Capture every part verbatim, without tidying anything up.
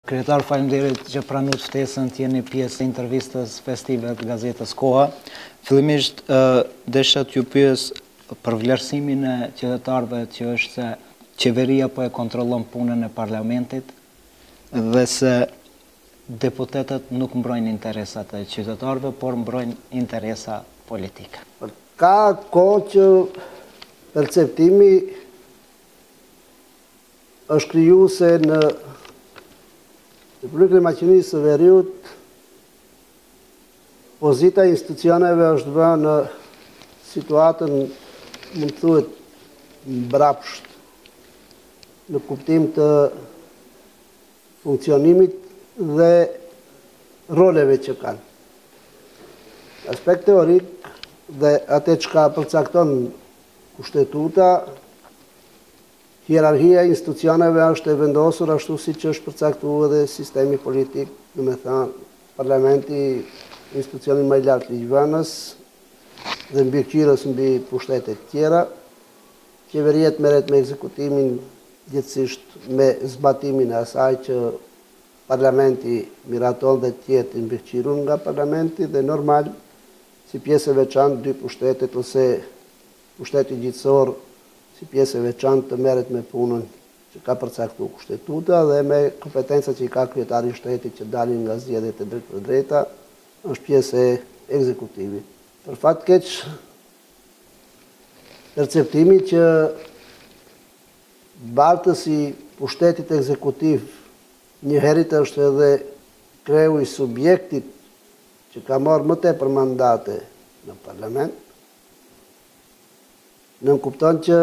Kryetar, faleminderit që pranut ftesën të jeni pjesë e intervistës festive të gazetës Koha. Fillimisht, desha t'ju pyes për vlerësimin e qytetarëve që është se qeveria po e kontrollon punën e parlamentit dhe se deputetët nuk mbrojnë interesat e qytetarëve, por mbrojnë interesa politike. Ka kohë që perceptimi është kriju se në Republikën e Maqedonisë së Veriut, pozita e institucioneve është vënë në situatën, mund të thuhet, mbrapsht, në kuptim të funksionimit dhe roleve që kanë. Aspekt teorik dhe atë çka përcakton kushtetuta, hierarhia e institucioneve është e vendosur ashtu si që është përcaktuar edhe sistemi politik, do me thënë, parlamenti, institucioni më i lartë ligjvënës dhe mbikëqyrës mbi pushtetet tjera, qeveria merret me ekzekutimin gjithsesi me zbatimin e asaj që parlamenti miraton dhe të jetë mbikëqyrur nga parlamenti dhe normal si pjesë e veçantë dy pushtetet ose pushteti gjithësor si pjesë e veçantë të merret me punën që ka përcaktuar kushtetuta dhe me kompetencat që i ka kryetari i shtetit që dalin nga zgjedhjet e drejtë për drejta, është pjesë e ekzekutivit. Për fat keq, perceptimi që bartësi pushtetit ekzekutiv njëherët është edhe kreu i subjektit që ka marrë më tepër mandate në parlament, në kupton që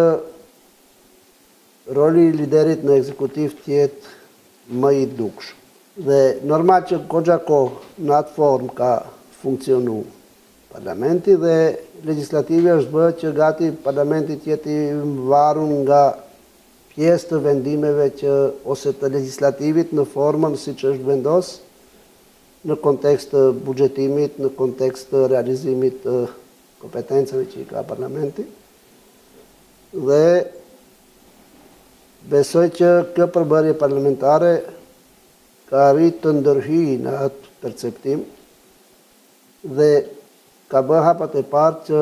roli i liderit në ekzekutiv të jetë më i dukshëm. Dhe normal që goxha kohë në atë formë ka funksionu parlamenti dhe legislativi është bërë që gati parlamenti të jetë i varur nga pjesë të vendimeve që ose të legislativit në formën siç është vendos në kontekst të buxhetimit, në kontekst të realizimit të kompetencave që i ka parlamenti. Dhe besoj që kjo përbërje parlamentare ka arrit të ndërhyjë në atë perceptim dhe ka bërë hapat e parë që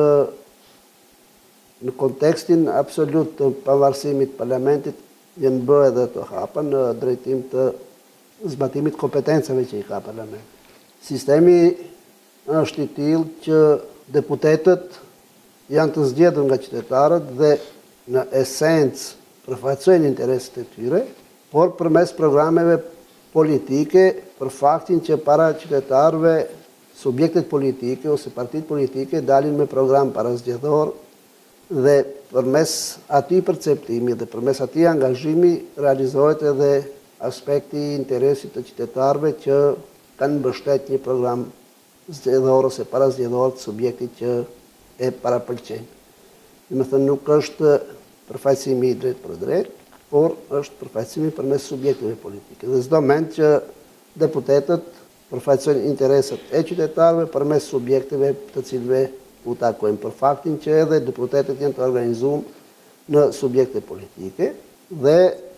në kontekstin absolut të pavarësimit parlamentit janë bërë edhe të hapa në drejtim të zbatimit kompetencave që i ka parlamenti. Sistemi është i tillë që deputetët janë të zgjedhur nga qytetarët dhe në esencë përfaqësojnë interesat e tyre, por përmes programeve politike për faktin që para qytetarëve subjektet politike ose partitë politike dalin me program parazgjedhor dhe përmes atij perceptimi dhe përmes atij angazhimi realizohet edhe aspekti i interesit të qytetarëve që kanë mbështet një program zgjedhor ose parazgjedhor të subjektit që e parapëlqen. Dhe me thënë nuk është përfaqësimi i drejt për drejt, por është përfaqësimi përmes subjekteve politike. Dhe çdo mend që deputetët përfaqësojnë interesat e qytetarëve përmes subjekteve të cilëve u takojnë, për faktin që edhe deputetët janë të organizuar në subjekte politike dhe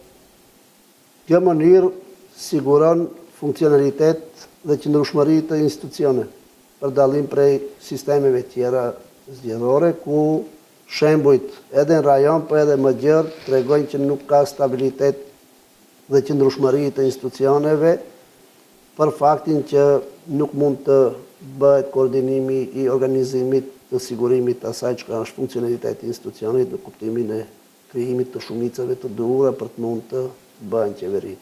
kjo mënyrë siguron funksionalitet dhe qëndrueshmëri të institucioneve për dallim prej sistemeve tjera zgjedhore ku shembujt edhe në rajon, po edhe më gjerë, tregojnë që nuk ka stabilitet dhe qëndrueshmëri të institucioneve për faktin që nuk mund të bëhet koordinimi i organizimit të sigurimit të asaj që është funksionaliteti i institucionit në kuptimin e krijimit të shumicave të duhura për të mund të bëhen qeveri.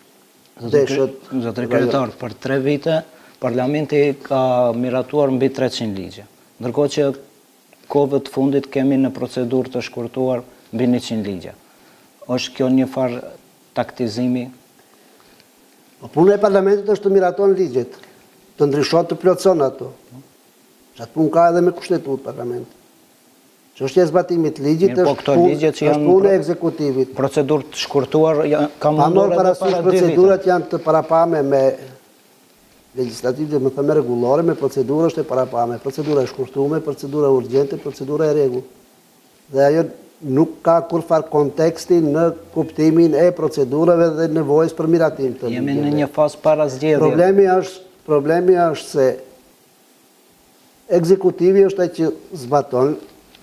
Zotëri kryetar, për tre vite parlamenti ka miratuar mbi treqind ligje, ndërkohë që kohëve të fundit kemi në procedurë të shkurtuar mbi njëqind ligje. Është kjo një farë taktizimi? Puna e parlamentit është të miraton ligjet, të ndryshon të plotëson ato. Që atë punë ka edhe me kushtetutë parlamentit. Çështja e zbatimit ligjit është punë e ekzekutivit. Procedurë të shkurtuar ka mundur edhe para dy viteve. Procedurat janë të parapame me legislativë, më thënë rregullore, me procedurë është e parapame. Procedura e shkurtuar, procedura urgjente, procedura e rregull. Dhe ajo nuk ka kurfar konteksti në kuptimin e procedurave dhe nevojës për miratim të ligjeve. Jemi në një fazë para zgjedhjeve. Problemi është, problemi është se ekzekutivi është ai që zbaton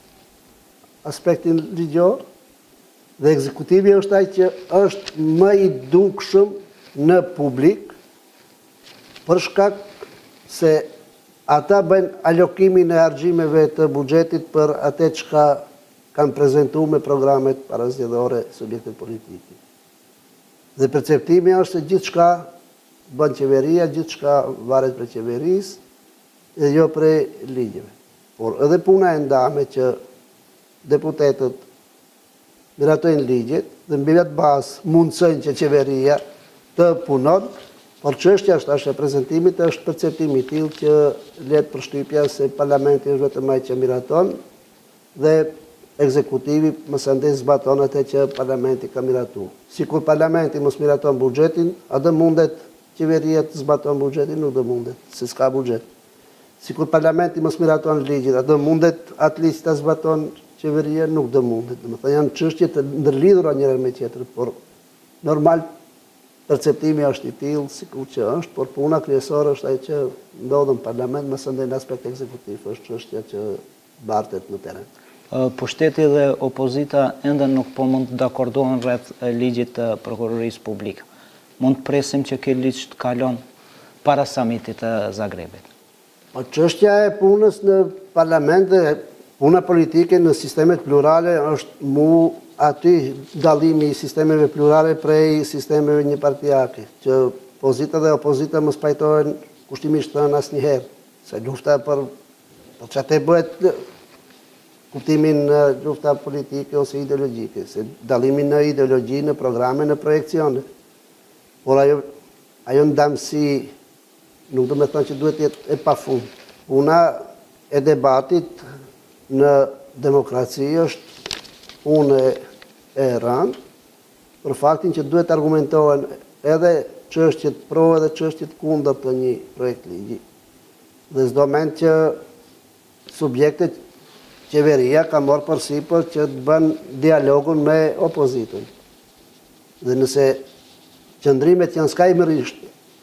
aspektin ligjor dhe ekzekutivi është ai që është më i dukshëm në publik për shkak se ata bëjnë alokimin e argjimeve të buxhetit për atë çka kanë prezentuar me programet parazgjedhore subjektet politike. Dhe perceptimi është se gjithçka bën qeveria, gjithçka varet prej qeverisë dhe jo prej ligjeve. Por edhe puna e ndame që deputetët miratojnë ligjet dhe mbi atë bazë mundsojnë që qeveria të punon, por çështja është as e prezantimit është perceptimi i tillë që let përshtypja se parlamenti është vetëm ai që miraton dhe ekzekutivi mos andej zbaton atë që parlamenti ka miratuar. Sikur parlamenti mos miraton buxhetin, a do mundet qeveria të zbaton buxhetin? Nuk do mundet, se s'ka buxhet. Sikur parlamenti mos miraton ligjin, a do mundet atë ligj ta zbaton qeveria? Nuk do mundet. Domethënë janë çështje të ndërlidhura njëra me tjetrën, por normal perceptimi është i tillë sikur që është, por puna kryesore është ajo që ndodh në parlament, mos andej në aspekt ekzekutiv, është çështja që bartet në terren. Pushteti dhe opozita ende nuk po mund të dakordohen rreth ligjit të prokurorisë publike. Mund të presim që ky ligj të kalon para samitit të Zagrebit. Po çështja e punës në parlament dhe puna politike në sistemet plurale është mu aty dallimi i sistemeve plurale prej sistemeve njëpartiake, që pozita dhe opozita mos pajtohen kushtimisht thënë asnjëherë, se lufta për për çfarë bëhet kuptimin në lufta politike ose ideologjike, se dallimi në ideologji, në programe, në projekcione. Por ajo, ajo ndamësi nuk do me thënë që duhet të jetë e pafund. Puna e debatit në demokraci është punë e rëndë, për faktin që duhet argumentohen edhe çështjet pro edhe çështjet kundër të një projekt ligji. Dhe s'do mend që subjektet qeveria ka marrë përsipër që të bën dialogun me opozitën. Dhe nëse qëndrimet janë skajmërisht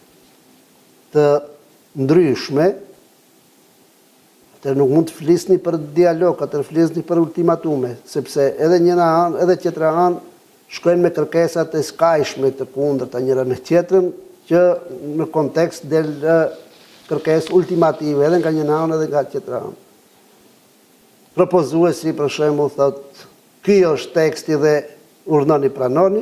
të ndryshme, atëherë nuk mund të flisni për dialog, atëherë flisni për ultimatume, sepse edhe njëra anë, edhe tjetra anë shkojnë me kërkesat e skajshme të kundërta njëra me tjetrën, që në kontekst del kërkesë ultimative edhe nga njëra anë edhe nga tjetra anë. Propozuesi për shembull thotë, ky është teksti dhe urdhënoni pranoni.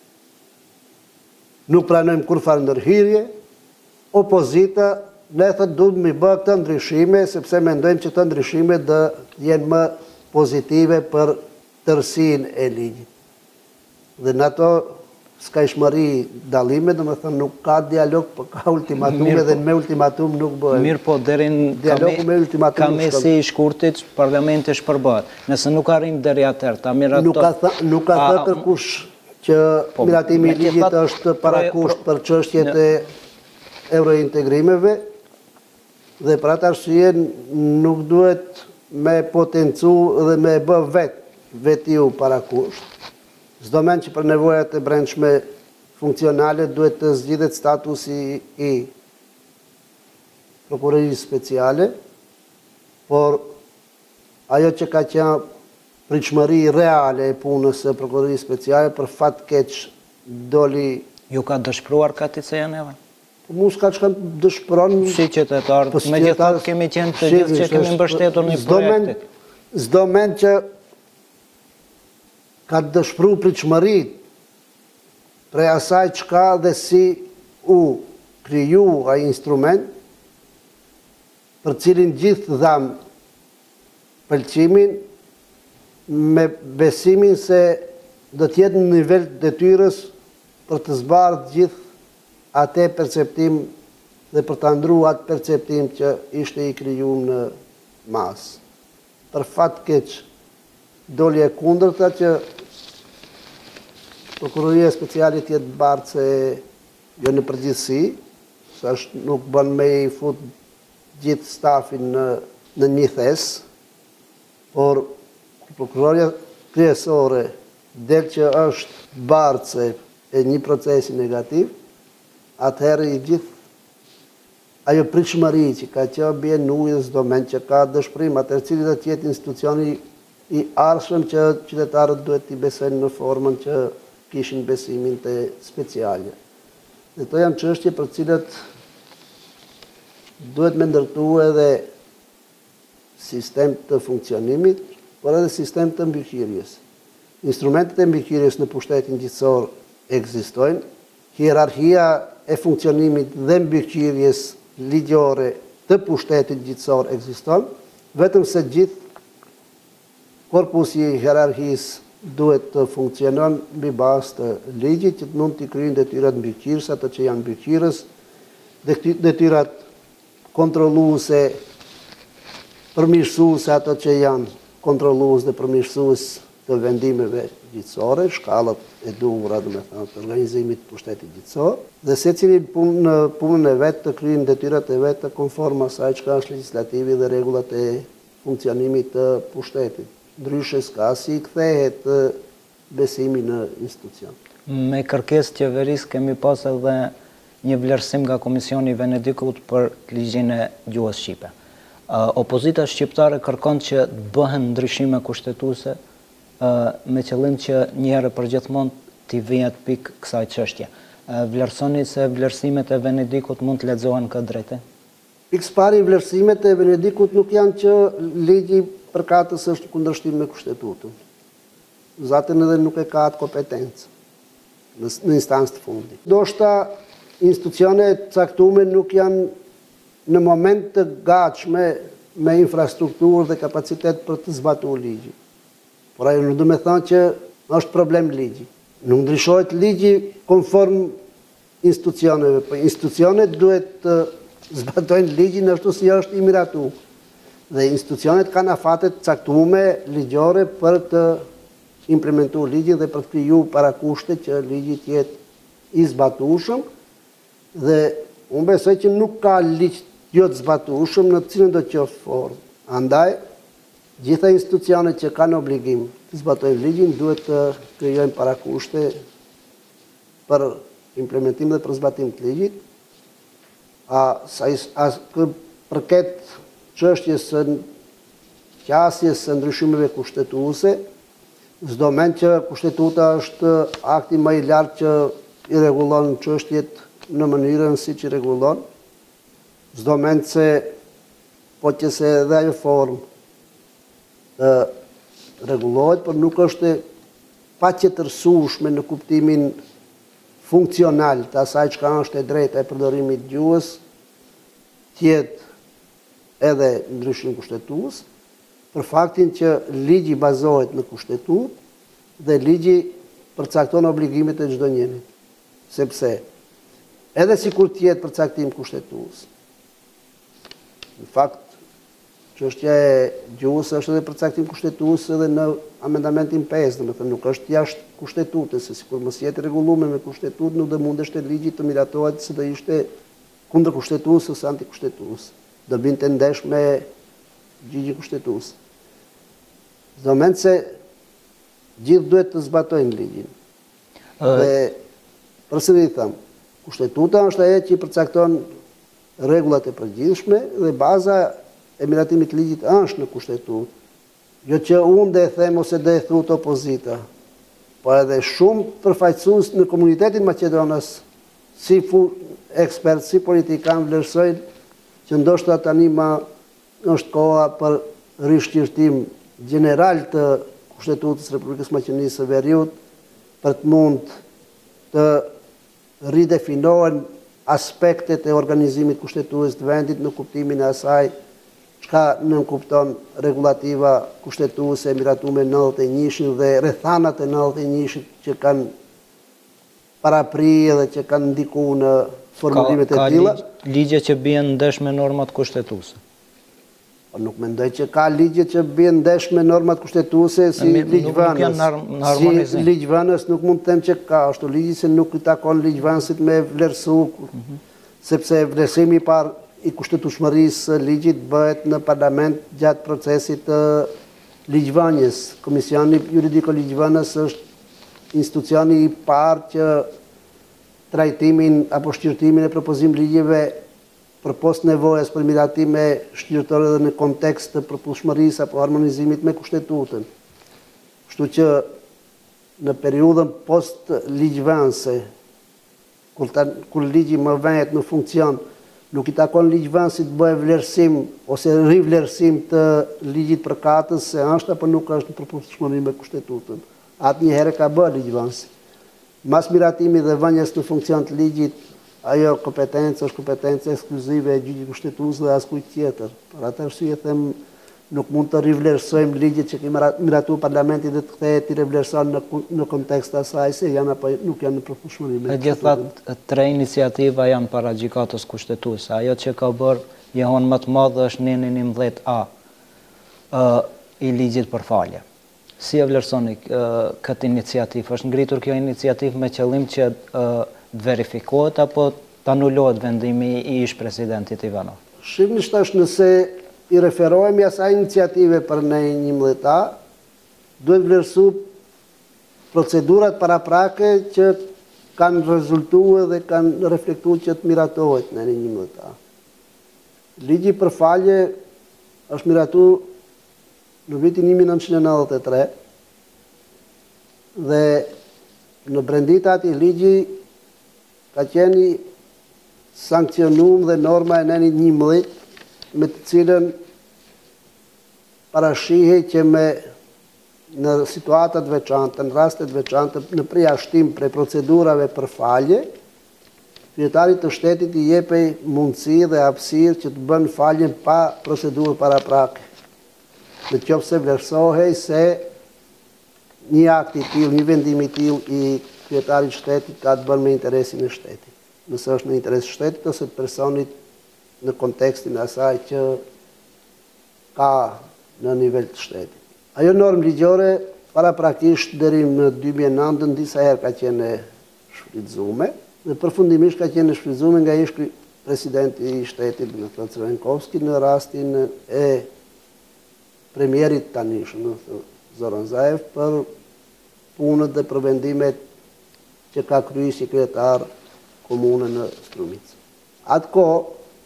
Nuk pranojmë kurfar ndërhyrje. Opozita ne thotë duhet mi bë këto ndryshime sepse mendojmë që këto ndryshime do jenë më pozitive për tërësinë e ligjit. Dhe në ato skajshmëri dallime, domethënë nuk ka dialog, por ka ultimatume dhe me ultimatum nuk bëhet. Mirë, po derin ka mesi i shkurtit, parlamenti shpërbëhet. Nëse nuk arrim deri atëherë ta miraton. Nuk ka nuk ka thënë kërkush që miratimi i ligjit është parakusht për çështjet e eurointegrimeve dhe për atë arsye nuk duhet me potencu dhe me bë vet vetiu parakusht. S'do mend që për nevojat e brendshme funksionale duhet të zgjidhet statusi i prokurorisë speciale, por ajo që ka qenë pritshmëri reale e punës së prokurorisë speciale për fat keq doli. Ju ka dëshpëruar Katicejaneva? Mu s'ka çka dëshpëron. Si qytetar, megjithatë kemi qenë të gjithë që kemi mbështetur në projektin. S'do mend që ka dëshpëru pritshmëri prej asaj çka dhe si u kriju ai instrument për cilin gjithë dham pëlqimin me besimin se do të jetë në nivel detyrës për të zbardhë gjithë atë perceptim dhe për të ndruar atë perceptim që ishte i krijuar në masë. Për fat keq doli e kundërta që prokuroria speciale të jetë bardhë se jo në përgjithësi, se është nuk bën me i fut gjithë stafin në, në një thes, por prokuroria kryesore del që është bartëse e një procesi negativ, atëherë i gjithë ajo pritshmëri që ka që bje nujës do men që ka dëshpërim, atëherë cili do tjetë institucioni i arshëm që qytetarët duhet t'i besojnë në formën që kishin besimin të specialje. Dhe to janë çështje për cilët duhet me ndërtu edhe sistem të funksionimit, por edhe sistem të mbikëqyrjes. Instrumentet e mbikëqyrjes në pushtetin gjithësor ekzistojnë, hierarhia e funksionimit dhe mbikëqyrjes ligjore të pushtetit gjithësor ekziston, vetëm se gjithë korpusi i hierarhisë duhet të funksionon mbi bazë të ligjit që të mund t'i kryejnë detyrat mbikëqyrëse, ato që janë mbikëqyrës, detyrat kontrolluese, përmirësuese, ato që janë kontrollues dhe përmirësues të vendimeve gjithësore, shkallët e duhura, do me thënë, të organizimit të pushtetit gjithësor, dhe secili në punën e vetë të kryejnë detyrat e vetë të konforme asaj çka është legislativi dhe rregullat e funksionimit të pushtetit. Ndryshe s'ka si kthehet besimi në institucion. Me kërkesë qeverisë kemi pas edhe një vlerësim nga Komisioni i Venedikut për ligjin e gjuhës shqipe. Opozita shqiptare kërkon që të bëhen ndryshime kushtetuese me qëllim që një herë për gjithmonë t'i vihet pikë kësaj çështje. Vlerësoni se vlerësimet e Venedikut mund të lexohen këtë drejtë? Pikë pari, vlerësimet e Venedikut nuk janë që ligji përkatës është kundërshtim me kushtetutën. Zatën edhe nuk e ka atë kompetencë në instancë të fundit. Do shta institucione caktume nuk janë në moment të gatshme me infrastrukturë dhe kapacitet për të zbatuar ligjin. Por ajo nuk do me thënë që është problem ligji. Nuk ndryshohet ligji konform institucioneve, por institucionet duhet të zbatojnë ligjin ashtu si është i miratuar. Dhe institucionet kanë afatet caktuar ligjore për të implementuar ligjin dhe për të krijuar parakushte që ligji të jetë i zbatueshëm, dhe unë besoj që nuk ka ligj jo të zbatueshëm në cilën do të qoftë formë. Andaj, gjitha institucionet që kanë obligim të zbatojnë ligjin duhet të krijojnë parakushte për implementim dhe për zbatim të ligjit. A sa a përket çështjes së qasjes së ndryshimeve kushtetuese, çdo mend që kushtetuta është akti më i lartë që i rregullon çështjet në mënyrën siç i rregullon, çdo mend se po që se edhe ajo formë të rregullohet, por nuk është paqetërsueshme në kuptimin funksional të asaj çka është e drejta e përdorimit të gjuhës, tjetë edhe ndryshim kushtetues, për faktin që ligji bazohet në kushtetutë dhe ligji përcakton obligimet e çdo njeri. Sepse edhe sikur të jetë përcaktim kushtetues, në fakt çështja e gjuhës është edhe përcaktim kushtetues edhe në amendamentin pesë, domethënë nuk është jashtë kushtetutës, se sikur mos jetë rregulluar me kushtetutë, nuk do mundeshte ligji të miratohet se do ishte kundër kushtetues ose antikushtetues. Do binte ndesh me gjyqin kushtetues. Do mend se gjithë duhet të zbatojnë ligjin. Dhe përsëri them, kushtetuta është ajo që i përcakton rregullat e përgjithshme dhe baza e miratimit të ligjit është në kushtetutë. Jo që unë dhe e them ose dhe e thut opozita, por edhe shumë përfaqësues në komunitetin maqedonës, si ekspertë, si politikanë vlerësojnë që ndoshta tani ma është koha për rishqirtim general të Kushtetutës Republikës Maqedonisë së Veriut për të mund të ridefinohen aspektet e organizimit kushtetues të vendit në kuptimin e asaj çka nënkupton rregullativa kushtetuese e miratuar në nëntëdhjetë e njëshin dhe rrethanat e nëntëdhjetë e njëshit që kanë paraprirë dhe që kanë ndikuar në formulimet e tilla. Ka ligje që bien ndesh me normat kushtetuese? Nuk mendoj që ka ligje që bien ndesh me normat kushtetuese si ligjvënës. Si ligjvënës nuk mund të them që ka, ashtu ligji se nuk i takon ligjvënësit me vlerësu, sepse vlerësimi i parë i kushtetueshmërisë së ligjit bëhet në parlament gjatë procesit të ligjvënies. Komisioni Juridiko-Ligjvënës është institucioni i parë që trajtimin apo shqyrtimin e propozim ligjeve për post nevojës për miratime shqyrtore dhe në kontekst të përputhshmërisë apo harmonizimit me kushtetutën. Kështu që në periudhën post ligjvënëse, kur, kur ligji më vënet në funksion, nuk i takon ligjvënësit të bëjë vlerësim ose rivlerësim të ligjit përkatës se është apo nuk është në përputhshmëri me kushtetutën. Atë një herë ka bërë ligjvënësi. Mas miratimi dhe vënjes në funksion të ligjit, ajo kompetencë është kompetencë ekskluzive e gjyqit kushtetues dhe askujt tjetër. Për atë arsye them nuk mund të rivlerësojmë ligjet që kemi miratuar parlamenti dhe të kthehet i rivlerëson në, në kontekst të asaj se janë apo nuk janë në përputhshmëri me. Megjithatë, tre iniciativa janë para gjykatës kushtetuese. Ajo që ka bërë jehon më të madh është neni njëmbëdhjetë A uh, i ligjit për falje. Si e vlerësoni uh, këtë iniciativë? Është ngritur kjo iniciativë me qëllim që uh, verifikohet apo të anulohet vendimi i ish presidentit Ivanov? Shqipnisht është nëse i referohemi asaj iniciative për ne njëmbëdhjetë A, duhet vlerësu procedurat paraprake që kanë rezultuar dhe kanë reflektuar që të miratohet në njëmbëdhjetë A. Ligji për falje është miratuar në vitin një mijë nëntëqind e nëntëdhjetë e tre dhe në brendit ati ligji ka qeni sankcionum dhe norma e neni njëmbëdhjetë me të cilën parashihe që me në situatat veçante, në rastet veçante, në përjashtim prej procedurave për falje, kryetarit të shtetit i jepej mundësi dhe hapësirë që të bën faljen pa procedurë paraprake. Në qoftë se vlerësohej se një akt i tillë, një vendim i tillë i kryetarit shtetit ka të bën me interesin e shtetit. Nëse është në interes shtetit ose të personit në kontekstin e asaj që ka në nivel të shtetit. Ajo normë ligjore paraprakisht deri në dy mijë e nëntë disa herë ka qenë shfrytzuar dhe përfundimisht ka qenë shfrytzuar nga ish presidenti i shtetit, në thënë Crvenkovski, në rastin e premierit tanishëm, Zoran Zaev, për punët dhe për vendimet që ka kryer si kryetar komune në Strumicë. Atë kohë,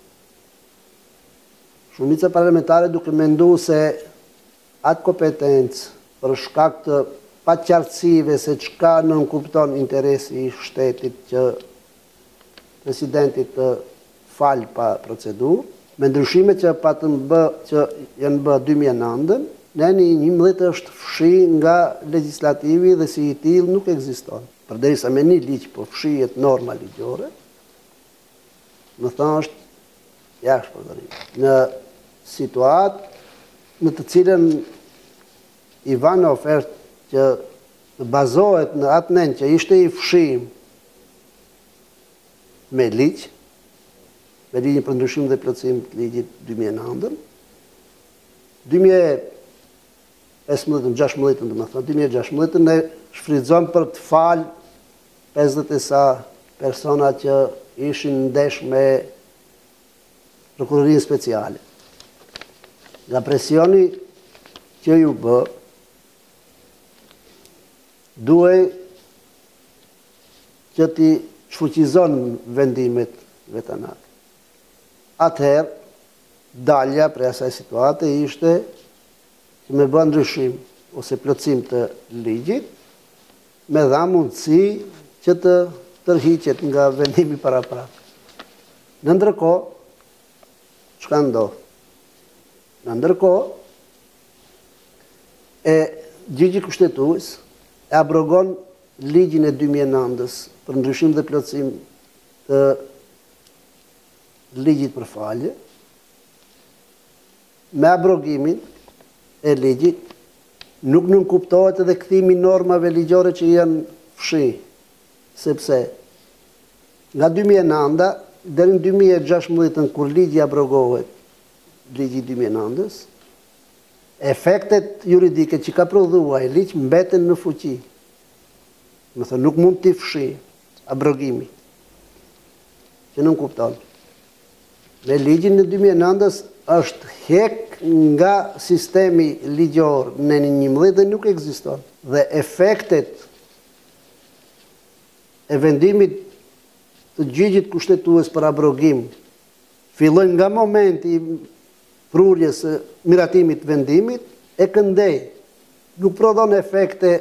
shumica parlamentare duke menduar se atë kompetencë për shkak të paqartësive se çka nënkupton interesi i shtetit që presidentit të fal pa procedurë, me ndryshimet që patën bë që janë bë dy mijë e nëntë, neni njëmbëdhjetë është fshi nga legislativi dhe si i tillë nuk ekziston. Përderisa me një ligj po fshihet norma ligjore, më thënë është jashtë përdorim. Në situatë në të cilën Ivanov është që bazohet në atë nen që ishte i fshim me ligj, me ligjin për ndryshim dhe plotësim të ligjit dy mijë e nëntë, dy mijë e pesëmbëdhjetë, gjashtëmbëdhjetë, do të thonë, dy mijë e gjashtëmbëdhjetë ne shfrytëzon për të fal pesëdhjetë e sa persona që ishin ndesh me prokurorinë speciale. Nga presioni që ju bë, duhej që ti shfuqizon vendimet vetanake. Atëherë, dalja prej asaj situate ishte që me bën ndryshim ose plotësim të ligjit, me dha mundësi që të tërhiqet nga vendimi paraprak. Në ndërkohë, çka ndodh? Në ndërkohë, e gjyqi kushtetues e abrogon ligjin e dy mijë e nëntës për ndryshim dhe plotësim të ligjit për falje, me abrogimin e ligjit nuk nënkuptohet edhe kthimi normave ligjore që janë fshi, sepse nga dy mijë e nëntë deri në dy mijë e gjashtëmbëdhjetë kur ligji abrogohet, ligji dy mijë e nëntës, efektet juridike që ka prodhuar ai ligj mbeten në fuqi. Do të thonë nuk mund t'i fshi abrogimi, që nuk kupton. Me ligjin në dy mijë e nëntës është hek nga sistemi ligjor në njëmbëdhjetë dhe nuk ekziston. Dhe efektet e vendimit të gjyqit kushtetues për abrogim fillojnë nga momenti i prurjes së miratimit vendimit e këndej. Nuk prodhon efekte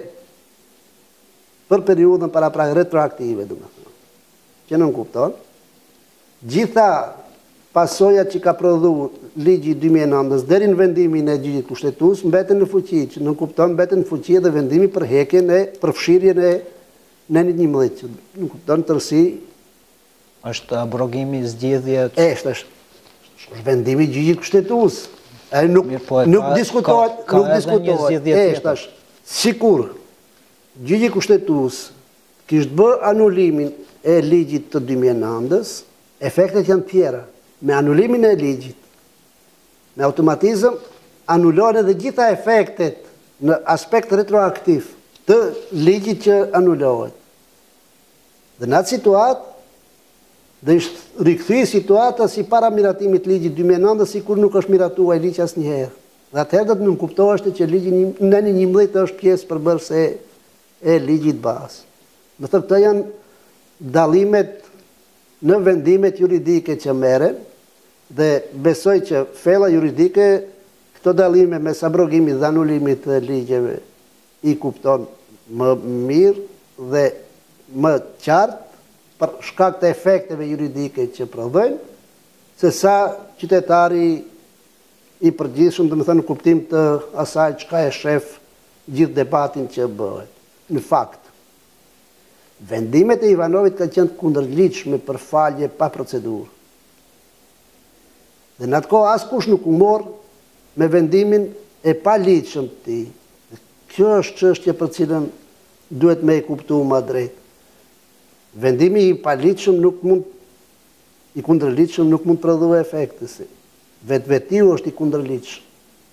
për periudhën para pra retroaktive, domethënë. Që nuk kupton. Gjitha pasojat që ka prodhu ligji dy mijë e nëntës deri në vendimin e gjyqit kushtetues mbeten në fuqi, që nuk kupton mbeten në fuqi edhe vendimi për hekjen e përfshirjen e në një njëmbëdhjetë, që nuk kupton tërsi. Është abrogimi zgjedhjet. Është, është vendimi i gjyqit kushtetues. Ai nuk nuk diskutohet, nuk diskutohet. Është, është sikur gjyqi kushtetues kishte bërë anulimin e ligjit të dy mijë e nëntës, efektet janë tjera. Me anulimin e ligjit, me automatizëm, anulohen edhe gjitha efektet në aspekt retroaktiv të ligjit që anulohet. Dhe në atë situatë, dhe ishtë rikëthy situata si para miratimit ligjit dy mijë e nëntës, si kur nuk është miratuar ligj asnjëherë. Dhe atëherë do të nënkuptoheshte që ligji në një njëmbëdhjetë është pjesë përbërëse e ligjit bazë. Do të këto janë dallimet në vendimet juridike që merren, dhe besoj që fella juridike këto dallime mes abrogimit dhe anulimit të ligjeve i kupton më mirë dhe më qartë për shkak të efekteve juridike që prodhojnë, se sa qytetari i përgjithshëm, do të thënë në kuptim të asaj çka e shef gjithë debatin që bëhet. Në fakt, vendimet e Ivanovit kanë qenë kundërligjshme për falje pa procedurë. Dhe në atë kohë askush nuk u mor me vendimin e paligjshëm të tij. Kjo është çështje për cilën duhet me e kuptuar më drejt. Vendimi i paligjshëm nuk mund i kundërligjshëm nuk mund të prodhojë efekte. Vetvetiu është i kundërligjshëm.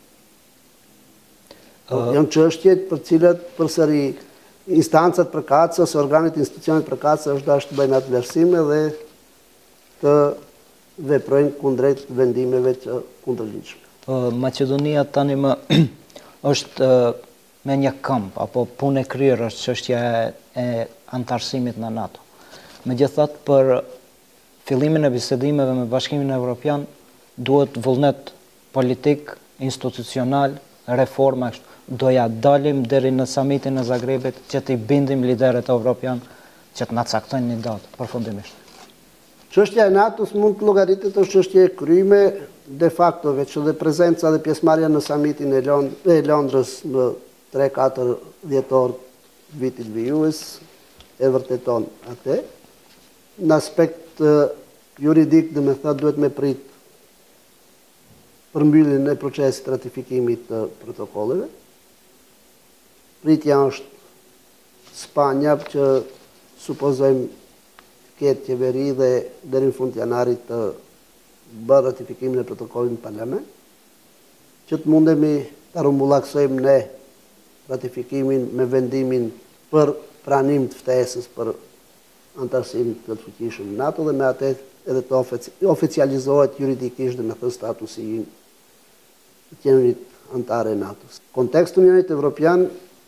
Uh, Janë çështje për cilat përsëri instancat përkatëse ose organet institucionet përkatëse është dashur të bëjnë atë vlerësime dhe të veprojnë kundrejt vendimeve të kundërligjshme. Uh, Maqedonia tani më është uh, me një këmp apo punë e kryer është çështja e, e antarësimit në NATO. Megjithatë, për fillimin e bisedimeve me Bashkimin Evropian duhet vullnet politik, institucional, reforma. Doja dalim deri në samitin e Zagrebit që t'i bindim liderët evropian që të na caktojnë një datë përfundimisht. Çështja e NATO-s mund të llogaritet është çështje e kryme de facto, veç dhe prezenca dhe pjesëmarrja në samitin e, Lond e Londrës në tre katër dhjetor vitit vijues e vërteton atë. Në aspekt uh, juridik, dhe me tha, duhet me prit përmbylljen e procesit ratifikimit të protokolleve. Pritja është Spanja, që supozojmë ketë qeveri dhe deri në fund të janarit të bërë ratifikimin e protokollit në parlament, që të mundemi të rumbullaksojmë ne ratifikimin me vendimin për pranim të ftesës për antarësim të të fuqishëm në NATO dhe me atë edhe të ofici oficializohet juridikisht dhe me thënë statusi i të qenurit antare e NATO-s. Konteksti i Unionit Evropian,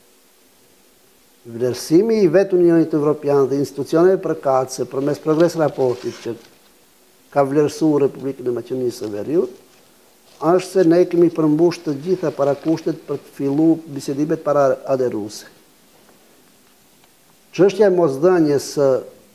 vlerësimi i vetë Unionit Evropian dhe institucioneve përkatëse përmes progres raportit që ka vlerësuar Republikën e Maqedonisë së Veriut, është se ne kemi përmbush të gjitha parakushtet për të filluar bisedimet para aderuese. Çështja e mosdhënies së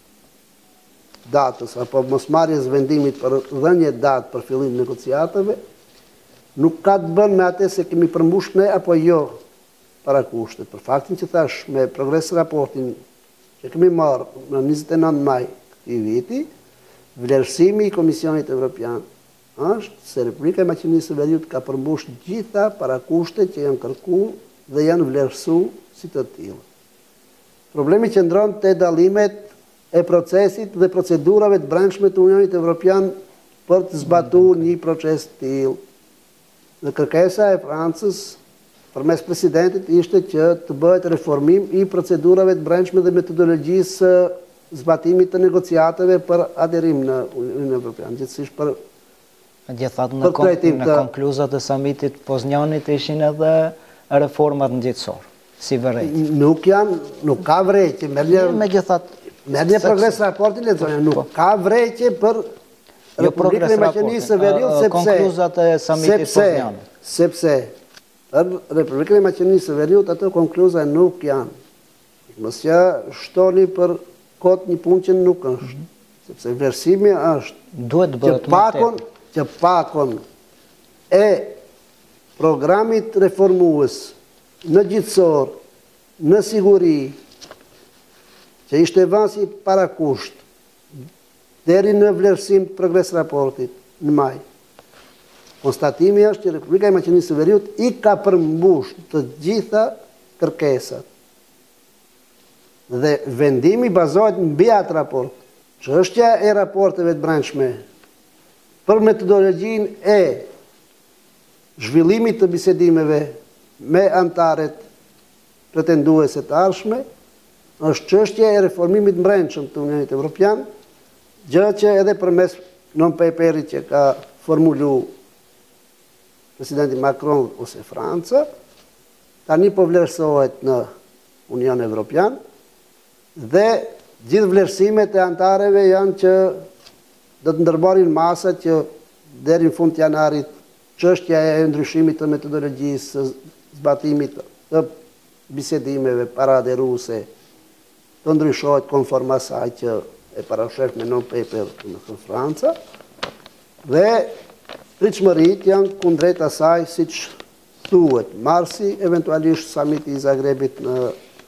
datës apo mosmarrjes vendimit për dhënje datë për fillim negociatave nuk ka të bënë me atë se kemi përmbush ne apo jo parakushtet. Për faktin që thash, me progres raportin që kemi marrë në njëzet e nëntë maj këtij viti, vlerësimi i Komisionit Evropian është se Republika e Maqedonisë së Veriut ka përmbush gjitha parakushtet që janë kërkuar dhe janë vlerësuar si të tilla. Problemi qëndron te dallimet e procesit dhe procedurave të brendshme të Unionit Evropian për të zbatuar një proces të tillë. Dhe kërkesa e Francës përmes presidentit ishte që të bëhet reformim i procedurave të brendshme dhe metodologjisë së zbatimit të negociatave për aderim në Unionin Evropian, gjithsesi për Megjithatë në, kon në konkluzat e samitit Poznjanit ishin edhe reformat ndjetësore, si vërejtë. Nuk janë, nuk ka vrejtje. Megjithatë, merë një progres raportin e zonë, nuk ka vrejtje për Republikën e Maqedonisë së Veriut, sepse konkluzat e samitit Poznjanit. Sepse për Republikën e Maqedonisë së Veriut ato konkluza nuk janë. Mësja shtoni për kot një punë që nuk është. Sepse vlerësimi është që pakon që pakon e programit reformues në gjithësor, në siguri, që ishte vënë si parakusht deri në vlerësim të progres raportit në maj. Konstatimi është që Republika e Maqedonisë së Veriut i ka përmbush të gjitha kërkesat. Dhe vendimi bazohet mbi atë raport. Çështja e raporteve të brendshme për metodologjinë e zhvillimit të bisedimeve me antarët pretenduese të ardhshme është çështja e reformimit brendshëm të Unionit Evropian, gjë që edhe përmes non-paperit që ka formulu presidenti Macron ose Franca, tani po vlerësohet në Union Evropian dhe gjithë vlerësimet e antarëve janë që do të ndërmarrin masa që deri në fund të janarit çështja e ndryshimit të metodologjisë, zbatimit të bisedimeve paraderuse të ndryshohet konform asaj që e parashef me non-paper në Franca, dhe pritshmëritë janë kundrejt asaj siç thuhet. Marsi, eventualisht samiti i Zagrebit në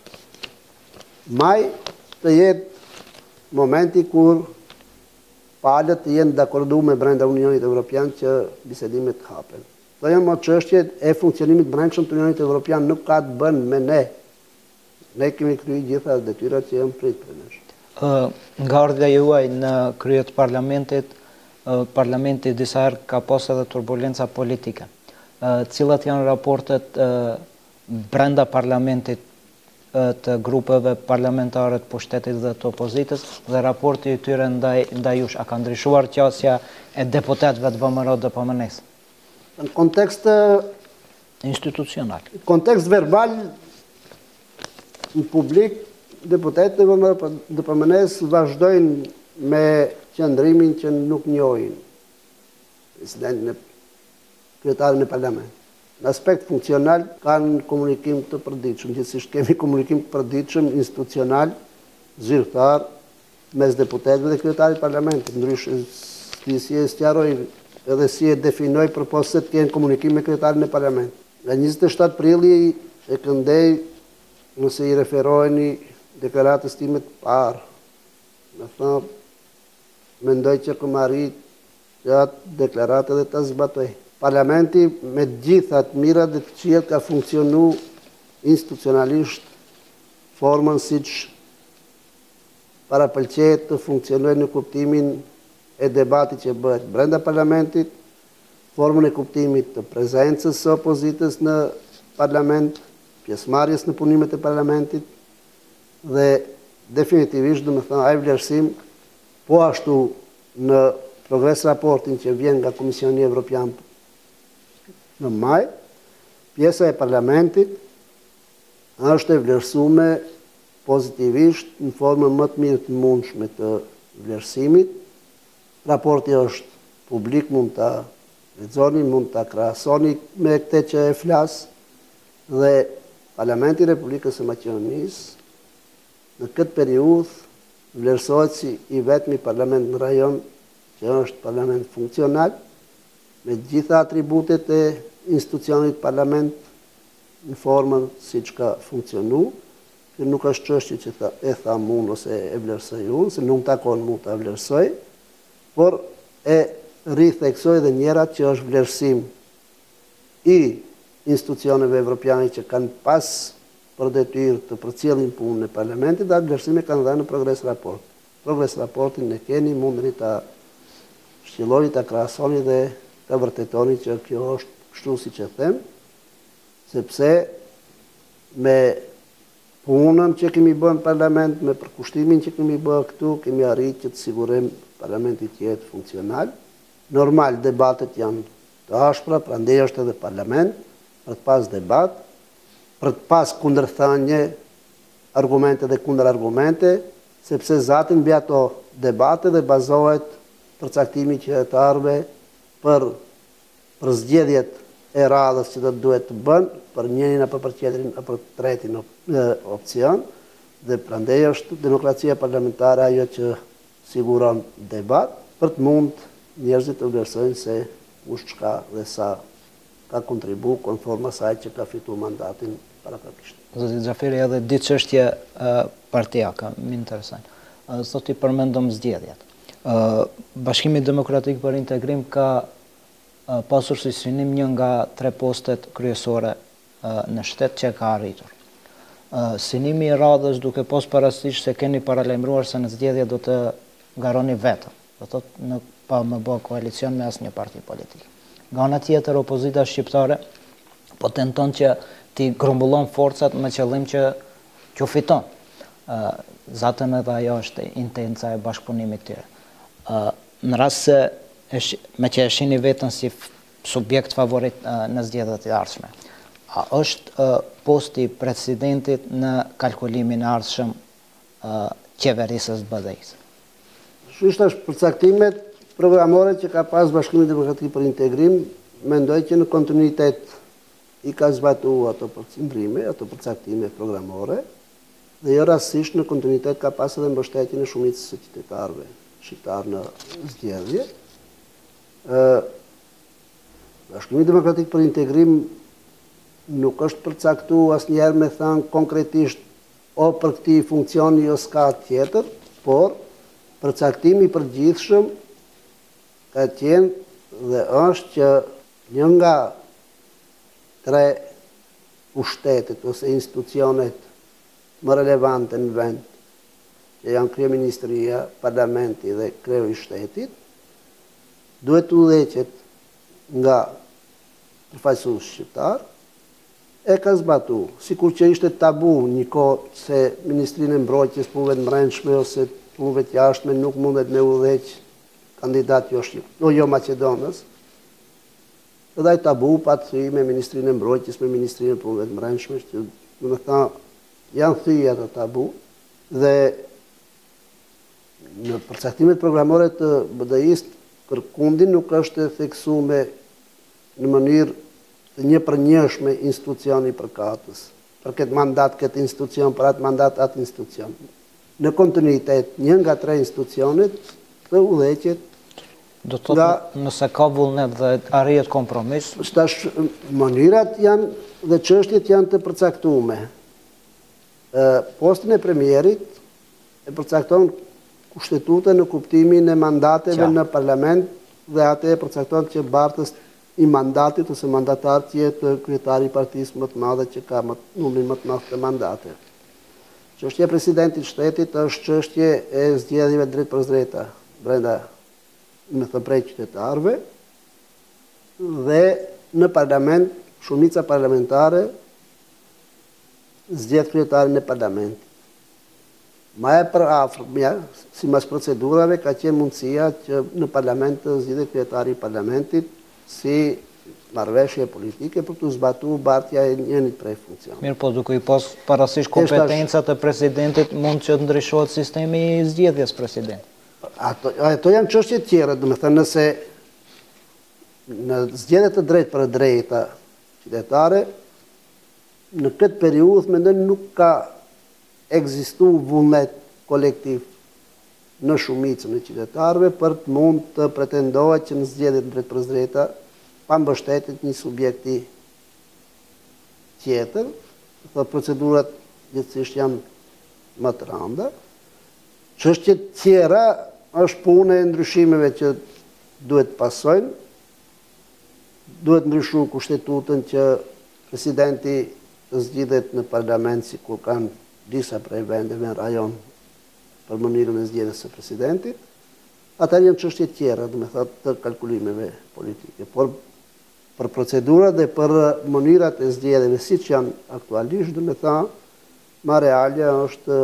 maj, të jetë momenti kur palët të jenë dakordume brenda Unionit Evropian që bisedimet hapen. Dhe janë më çështje e funksionimit brendshëm të Unionit Evropian nuk ka të bën me ne. Ne kemi kryer gjitha detyrat që janë prit për ne. Nga ardha juaj në krye të parlamentit, parlamenti disa herë ka pas edhe turbulenca politike. Cilat janë raportet brenda parlamentit të grupeve parlamentare të pushtetit dhe të opozitës dhe raporti i tyre ndaj jush? A ka ndryshuar qasja e deputetëve të V M R-it dhe P M N-s? Në kontekst institucional. Në kontekst verbal, në publik, deputetët e V M R dhe P M N-s vazhdojnë me qëndrimin që nuk njohin presidentin e kryetarin e parlamentit. Në aspekt funksional, kanë komunikim të përditshëm, gjithsesi kemi komunikim të përditshëm institucional, zyrtar, mes deputetëve dhe kryetarit parlamentit. Ndryshe, si e sqaroj edhe si e definoj përpos se të kenë komunikim me kryetarin e parlamentit. Nga njëzet e shtatë prilli e këndej, nëse i referojni deklaratës time të parë, me thënë, mendoj që këmë arrit që atë deklaratë dhe të zbatoj. Parlamenti me gjithat mirat dhe të këqijet ka funksionu institucionalisht formën si që parapëlqet të funksionoj në kuptimin e debati që bëhet brenda parlamentit, formën e kuptimit të prezencës së opozitës në parlament, pjesëmarrjes në punimet e parlamentit dhe definitivisht dhe me thënë ajë vlerësim po ashtu në progres raportin që vjen nga Komisioni Evropian në maj, pjesa e parlamentit është e vlerësume pozitivisht në formën më të mirë të mundshme të vlerësimit. Raporti është publik, mund të lexoni, mund të krahasoni me këtë që e flas, dhe Parlamenti i Republikës së Maqedonisë në këtë periudhë vlerësohet si i vetmi parlament në rajon që është parlament funksional, me gjitha atributet e institucionit parlament në formën si që ka funksionu, që nuk është çështje që tha, e tha mund ose e vlerësoj unë, se nuk takon mund të vlerësoj, por e ritheksoj dhe njerat që është vlerësim i institucioneve evropiane që kanë pas për detyrë të përcjellin punën e parlamentit, dhe vlerësime kanë dhënë në progres raport. Progres raportin ne keni, mundeni ta shqilloni, ta krahasoni dhe ta vërtetoni që kjo është kështu si që them, sepse me punën që kemi bërë në parlament, me përkushtimin që kemi bërë këtu, kemi arrit që të sigurim parlamentit jetë funksional, normal, debatet janë të ashpra, prandaj është edhe parlament, për të pas debat, për të pas kundërthënie, argumente dhe kundër argumente, sepse zatin mbi ato debate dhe bazohet përcaktimi i qytetarëve për për zgjedhjet e radhës që do të duhet të bën për njërin apo për tjetrin apo për tretin opcion, dhe prandaj është demokracia parlamentare ajo që siguron debat për të mund njerëzit të vlerësojnë se kush çka dhe sa ka kontribu konform asaj që ka fituar mandatin paraprakisht. Zoti Xhaferi, edhe dy çështje partijake, më interesojnë. Zoti përmendëm zgjedhjet. Bashkimi Demokratik për Integrim ka pasur si synim një nga tre postet kryesore në shtet që ka arritur. Synimi i radhës duke pas parasysh se keni paralajmëruar se në zgjedhje do të garoni vetëm, do thotë në pa më bë koalicion me asnjë parti politik. Nga ana tjetër opozita shqiptare po tenton që ti grumbullon forcat me qëllim që që fiton. Zatën edhe ajo është intenca e bashkëpunimit tyre. Në rast se me që e shihni veten si subjekt favorit në zgjedhjet e ardhshme, a është posti i presidentit në kalkulimin e ardhshëm qeverisë së B D I-s? Shusht është përcaktimet programore që ka pas Bashkimi Demokratik për Integrim, mendoj që në kontinuitet i ka zbatuar ato përcimbrime, ato përcaktime programore, dhe jo rastësisht në kontinuitet ka pas edhe mbështetjen e shumicës së qytetarëve shqiptar në zgjedhje. Bashkimi Demokratik për Integrim nuk është përcaktuar asnjëherë me thënë konkretisht o për këtij funksioni o s'ka tjetër, por përcaktimi i përgjithshëm ka qenë dhe është që një nga tre pushtetet ose institucionet më relevante në vend, që janë kryeministria, parlamenti dhe kreu i shtetit, duhet të udhëheqet nga përfaqësues shqiptar, e ka zbatu, sikur që ishte tabu një kohë se Ministrinë e Mbrojtjes, punëve të brendshme ose punëve të jashtme nuk mundet me udhëheq kandidat jo shqip, no jo Maqedonës. Edhe ai tabu pa të thyer me Ministrinë e Mbrojtjes, me Ministrinë e Punëve të Brendshme, që do të thonë janë thyer ato tabu, dhe në përcaktimet programore të B D I-s kërkundi nuk është e theksuar në mënyrë të një për njëshme institucioni përkatës, për këtë mandat, këtë institucion, për atë mandat, atë institucion. Në kontinuitet, një nga tre institucionet të udhëheqet. Do të thotë nëse ka vullnet dhe arrihet kompromis. Tash mënyrat janë dhe çështjet janë të përcaktuara. Postin e premierit e përcakton kushtetuta në kuptimin e mandateve në parlament, dhe atë e përcakton që bartës i mandatit ose mandatar të jetë kryetari i partisë më të madhe që ka numrin më të madh të mandate. Çështja e presidentit të shtetit është çështje e zgjedhjeve drejt për drejta brenda, me thënë, prej qytetarëve, dhe në parlament shumica parlamentare zgjedh kryetarin e parlamentit. Ma e për afër, sipas procedurave, ka qenë mundësia që në parlament të zgjidhet kryetari i parlamentit si marrëveshje politike për të zbatuar bartja e njënit prej funksionit. Mirë, po duke i pas parasysh kompetencat e presidentit, mund që të ndryshohet sistemi i zgjedhjes presidentit. Ato, ato janë çështje tjera, do të thënë, nëse në zgjedhje të drejtë për drejta qytetare, në këtë periudhë mendoj nuk ka ekzistuar vullnet kolektiv në shumicën e qytetarëve për të mund të pretendohet që në zgjedhjet drejt për drejta pa mbështetjet një subjekti tjetër, dhe procedurat gjithsesi janë më të rënda. Çështje tjera është puna e ndryshimeve që duhet pasojnë, duhet ndryshuar kushtetutën që presidenti të zgjidhet në parlament, si kur kanë disa prej vendeve në rajon për mënyrën e zgjedhjes së presidentit. Ata janë çështje tjera, do të thotë, të kalkulimeve politike, por për procedurat dhe për mënyrat e zgjedhjeve siç janë aktualisht, do të thonë, ma realja është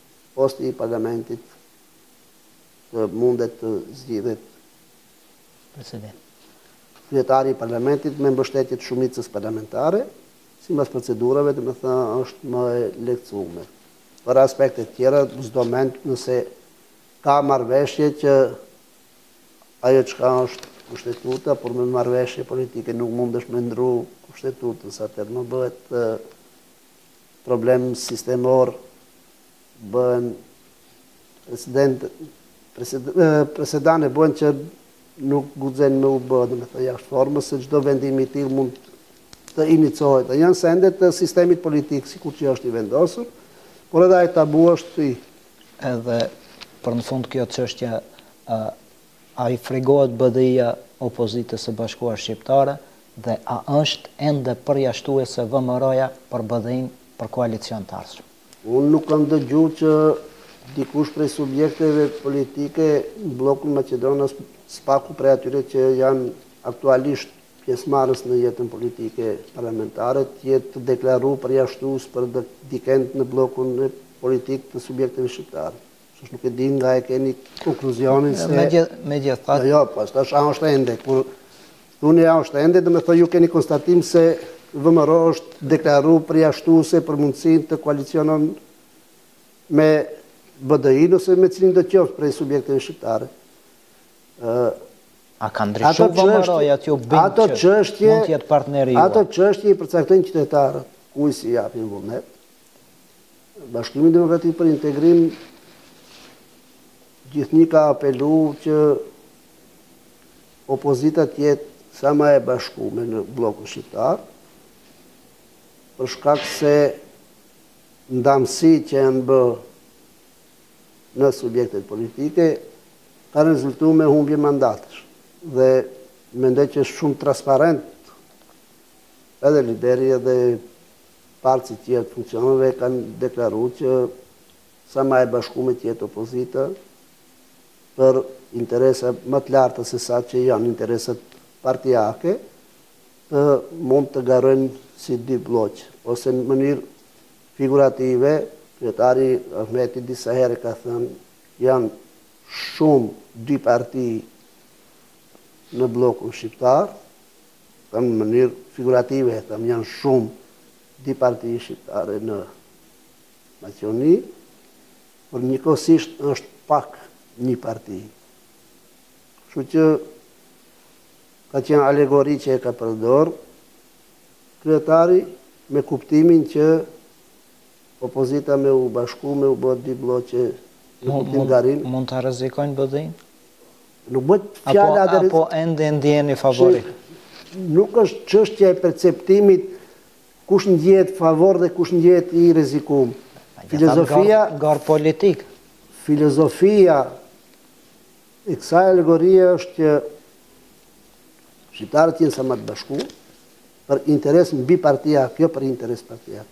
posti i parlamentit të mundet të zgjidhet President. Kryetari i parlamentit me mbështetjet shumicës parlamentare, si mas procedurave, dhe me thënë, është më e lehtësuar. Për aspektet tjera, çdo mend nëse ka marrëveshje që ajo çka është kushtetuta, por me marrëveshje politike nuk mundesh me ndru kushtetutën, sa atëherë më bëhet problem sistemor, bëhen president presedane bëhen që nuk guxen me u bë, dhe me thënë jashtë formës, se çdo vendim i tillë mund të inicohet. Janë sende të sistemit politik, sikur që është i vendosur, por edhe ai tabu është i. Edhe për në fund kjo çështje, a i fregohet B D I-ja opozitës së bashkuar shqiptare dhe a është ende përjashtuese V M R-ja për B D I-n për koalicion të ardhshëm? Unë nuk kam dëgjuar që dikush prej subjekteve politike në bllokun Maqedonas, spaku prej atyre që janë aktualisht pjesëmarrës në jetën politike parlamentare, të jetë deklaruar përjashtues për dikend në bllokun politik të subjekteve shqiptare. Që nuk e di nga e keni konkluzionin se... Me gjithat... Jo, pas tash a është ende. Kur thuni a është ende, dhe me thë ju keni konstatim se V M R është deklaruar përjashtuese për mundësinë të koalicionon me B D I-n ose me cilin do qoftë prej subjekteve shqiptare. A ka ndryshuar V M R-ja t'ju bindë që mund t'jetë partneri juaj? Ato çështje i përcaktojnë qytetarët, kujt si japin vullnet. Bashkimi Demokratik për Integrim gjithnjë ka apelu që opozita t'jetë sa më e bashkuar në bllokun shqiptar, për shkak se ndamësi që janë bë në subjektet politike ka rezultuar me humbje mandatesh. Dhe mendoj që është shumë transparent, edhe lideri edhe parë tjerë të funksioneve kanë deklaruar që sa më e bashkuar të jetë opozita për interesa më të larta se sa që janë interesat partijake, mund të garojnë si dy bloq, ose në mënyrë figurative, kryetari Ahmeti disa herë ka thënë, janë shumë dy parti në blokun shqiptar, në mënyrë figurative, thëmë janë shumë dy parti shqiptare në Maqedoni, por njëkohësisht është pak një parti. Kështu që ka qenë alegori që e ka përdor kryetari me kuptimin që opozita me u bashku, me u bët dy bloqe në kuptim garin. Mund të rrezikojnë B D I-n? Nuk bëhet fjala dhe... Apo ende ndjeni favori? Nuk është çështja e perceptimit kush ndjehet favor dhe kush ndjehet i rrezikum. Filozofia... Gar politik. Filozofia e kësaj alegorie është që shqiptarët jenë sa më të bashku për interes mbi partijak, jo për interes partijak.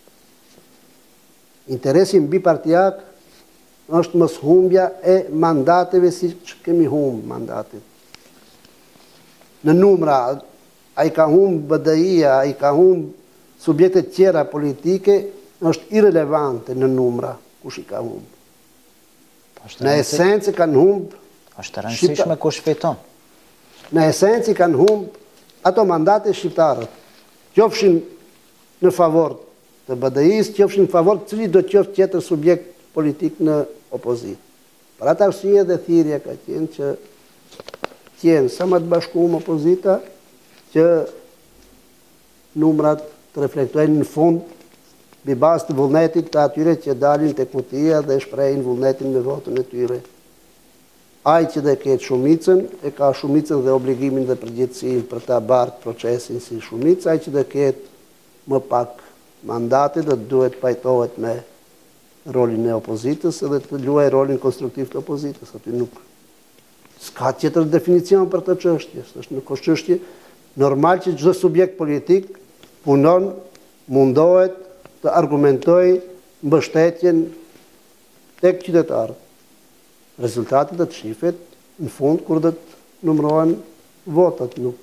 Interesi mbi partijak është mos humbja e mandateve si që kemi humbë mandatet. Në numra, a i ka humbë B D I-a, a i ka humbë subjektet tjera politike, është irrelevante në numra kush i ka humbë. Në esencë kanë humbë... është rëndësishme kush fiton. Në esencë kanë humbë ato mandate shqiptarët, qofshin në favor të B D I-s, qofshin në favor të cili do të qoftë tjetër subjekt politik në opozit. Për ata arsye dhe thirrja ka qenë që qenë sa më të bashkuar opozita, që numrat të reflektojnë në fund mbi bazë të vullnetit të atyre që dalin tek kutia dhe shprehin vullnetin me votën e tyre. Ai që dhe ketë shumicën, e ka shumicën dhe obligimin dhe përgjegjësinë për ta bartë procesin si shumicë, ai që dhe ketë më pak mandate dhe duhet pajtohet me rolin e opozitës edhe të luaj rolin konstruktiv të opozitës. Aty nuk s'ka tjetër definicion për të çështje. Është në çështje normal që çdo subjekt politik punon, mundohet të argumentoj mbështetjen tek qytetarët. Rezultatet do të shifet në fund kur do të numërohen votat. Nuk.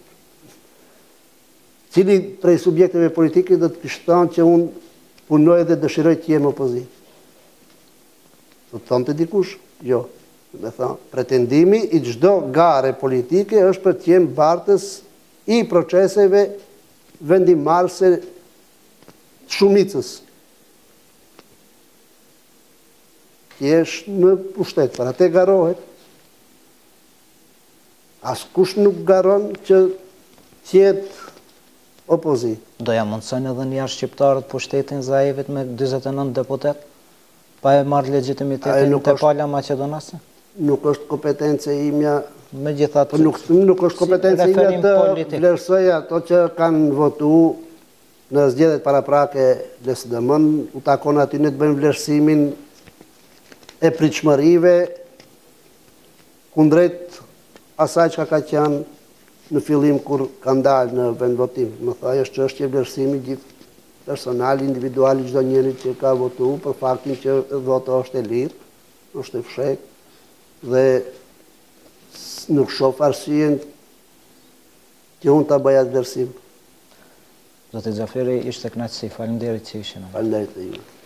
Cili prej subjekteve politike do të kishton që unë punoj dhe dëshiroj të jem opozitë? Do të thonë të dikush? Jo. Me thonë, pretendimi i çdo gare politike është për të qenë bartës i proceseve vendimarrëse të shumicës. Ti jesh në pushtet, për atë garohet. Askush nuk garon që tjetë opozit. Do ja mundësën edhe një shqiptarët pushtetin Zaevit me dyzet e nëntë deputet? Pa e marrë legitimitetin të pala Macedonase? Nuk është kompetence imja, Me gjithat... nuk, nuk është kompetence imja të vlerësoj ato që kanë votu në zgjedhjet paraprake L S D M-n, u takon aty në të bëjmë vlerësimin e pritshmërive kundrejt asaj që ka qenë në fillim kur ka ndalë në vendvotim. Më thaj është që është që vlerësimi gjithë personal, individual i çdo njeri që ka votu për faktin që voto është e lirë, është e fshek, dhe nuk shoh arsyen që unë ta bëja vlerësim. Zoti Xhaferi, ishte kënaqësi. Faleminderit që ishin. Faleminderit.